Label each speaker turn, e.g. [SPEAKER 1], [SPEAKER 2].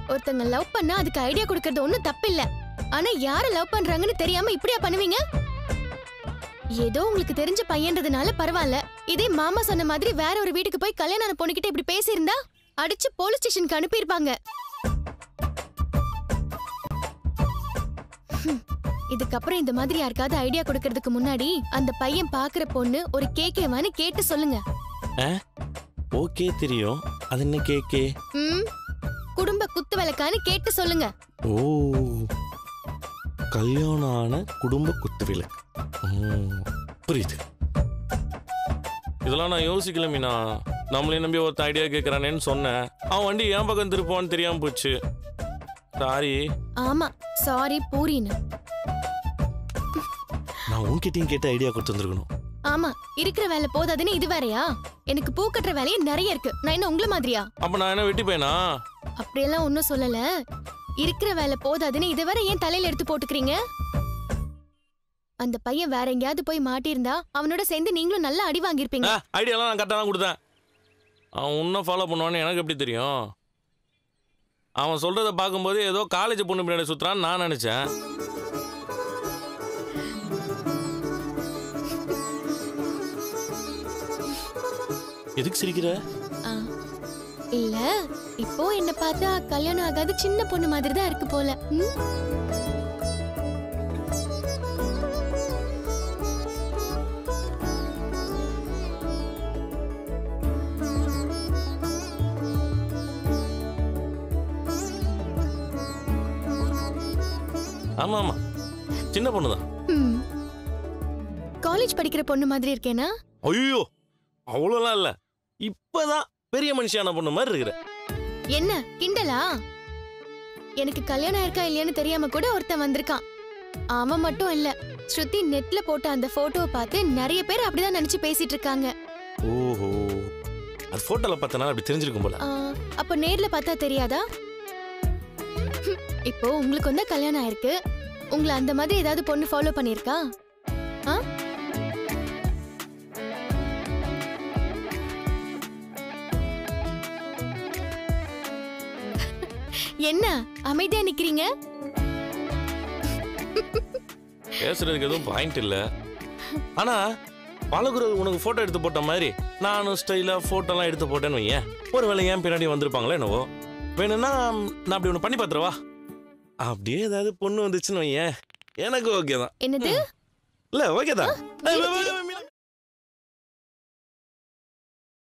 [SPEAKER 1] ஒருத்தங்க லவ் பண்ணா அதுக்கு ஐடியா கொடுக்கறது ஒண்ணும் தப்பில்ல. ஆனா யார லவ் பண்றாங்கன்னு தெரியாம இப்படியா பண்ணுவீங்க? ஏதோ உங்களுக்கு தெரிஞ்ச பையன்றதுனால பரவாயில்ல. இதே மாமா சொன்ன மாதிரி வேற ஒரு வீட்டுக்கு போய் கல்யாணம் பொண்ணுகிட்ட இப்படி பேசியிருந்தா அடிச்சு போலீஸ் ஸ்டேஷனுக்கு அனுப்பியிருப்பாங்க. இதுக்கப்புறம் இந்த மாதிரி யாருக்காவது ஐடியா கொடுக்கறதுக்கு முன்னாடி அந்த பையன் பாக்குற பொண்ணு ஒரு கேக்கேவான்னு கேட்டு சொல்லுங்க.
[SPEAKER 2] ஓகே தெரியும். அது என்ன கேக்கே?
[SPEAKER 1] குடும்ப குத்து விளக்கான்னு கேட்டு சொல்லுங்க.
[SPEAKER 2] ஓ, கல்யாணம் ஆன குடும்ப குத்து விளக்கு. புரியுது. இதெல்லாம் நான் யோசிக்கல மீனா. நம்மளே நம்பி ஒருத்த ஐடியா கேட்கறானேன்னு சொன்னேன். அவன் வண்டி என் பக்கம் திருப்பான்னு தெரியாம போச்சு. சாரி.
[SPEAKER 1] ஆமா சாரி பூரின்னு.
[SPEAKER 2] நான் உன்கிட்டயும் கேட்ட ஐடியா கொடுத்துருக்கணும்.
[SPEAKER 1] ஆமா, இருக்கிற வேலை போதாதுன்னு இது வேறையா? எனக்கு பூ கட்டுற வேலையே நிறைய இருக்கு. நான் என்ன உங்கள மாதிரியா?
[SPEAKER 2] அப்ப நான் என்ன வெட்டி பையனா?
[SPEAKER 1] அப்படியெல்லாம் ஒன்னும் சொல்லல. இருக்கிற வேலை போதாதுன்னு இதுவரை ஏன் தலையில எடுத்து போட்டுக்கிறீங்க? அந்த பையன் வேற எங்கேயாவது போய் மாட்டியிருந்தா அவனோட சேர்ந்து நீங்களும் நல்லா அடி வாங்கியிருப்பீங்க.
[SPEAKER 2] ஐடியாலாம் நான் கரெக்டாக தான் கொடுத்தேன். அவன் உன்ன ஃபாலோ பண்ணுவான்னு எனக்கு எப்படி தெரியும்? அவன் சொல்றதை பார்க்கும்போது ஏதோ காலேஜ் பொண்ணு பின்னாடி சுத்துறான்னு நான் நினைச்சேன். எதுக்கு சிரிக்கிற?
[SPEAKER 1] இல்ல, இப்போ என்ன பார்த்தா கல்யாணம் ஆகாத சின்ன பொண்ணு மாதிரி தான் இருக்கு போல.
[SPEAKER 2] ஆமா ஆமா, சின்ன பொண்ணுதான்.
[SPEAKER 1] காலேஜ் படிக்கிற பொண்ணு மாதிரி இருக்கேனா?
[SPEAKER 2] ஐயோ, அவ்வளோலாம் இல்ல. இப்பதான் பெரிய மனுஷியான பொண்ணு மாதிரி இருக்கிற.
[SPEAKER 1] என்ன கிண்டலா? எனக்கு கல்யாணம் இருக்கா இல்லையான்னு தெரியாம கூட ஒருத்தன் வந்திருக்கான். அவன் மட்டும் இல்ல, ஸ்ருதி நெட்ல போட்ட அந்த போட்டோவை பார்த்து நிறைய பேர் அப்படிதான் நினைச்சு பேசிட்டு இருக்காங்க.
[SPEAKER 2] ஓஹோ, அது போட்டோல பார்த்தனால அப்படி தெரிஞ்சிருக்கும் போல.
[SPEAKER 1] அப்ப நேர்ல பார்த்தா தெரியாதா? இப்போ உங்களுக்கு வந்து கல்யாணம் ஆயிருக்கு. உங்களை அந்த மாதிரி ஏதாவது பொண்ணு ஃபாலோ பண்ணிருக்கா? என்ன அமைதியா நிக்கிறீங்க?
[SPEAKER 2] பேசுறதுக்கு எதுவும் பாயிண்ட் இல்ல. ஆனா பலகுரு உனக்கு போட்டோ எடுத்து போட்ட மாதிரி நானும் ஸ்டைலா போட்டோலாம் எடுத்து போட்டேன்னு வையேன், ஒருவேளை ஏன் பின்னாடி வந்திருப்பாங்களோ என்னவோ. வேணும்னா நான் அப்படி ஒன்று பண்ணி பார்த்துருவா. அப்படியே ஏதாவது பொண்ணு வந்துச்சுன்னு வையேன், எனக்கு ஓகே தான்.
[SPEAKER 1] என்னது?
[SPEAKER 2] இல்ல ஓகே தான்.